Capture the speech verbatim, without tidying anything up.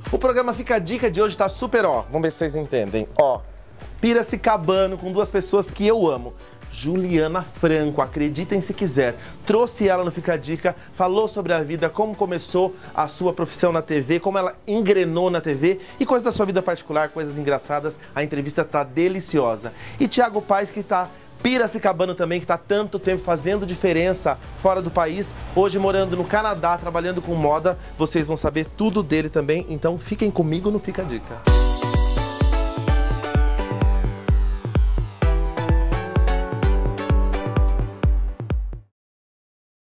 O programa Fica a Dica de hoje tá super, ó, vamos ver se vocês entendem, ó, Piracicabano, com duas pessoas que eu amo. Juliana Franco, acreditem se quiser, trouxe ela no Fica a Dica, falou sobre a vida, como começou a sua profissão na T V, como ela engrenou na T V e coisas da sua vida particular, coisas engraçadas. A entrevista tá deliciosa. E Thiago Paes, que tá piracicabano também, que tá tanto tempo fazendo diferença fora do país, hoje morando no Canadá, trabalhando com moda. Vocês vão saber tudo dele também, então fiquem comigo no Fica a Dica.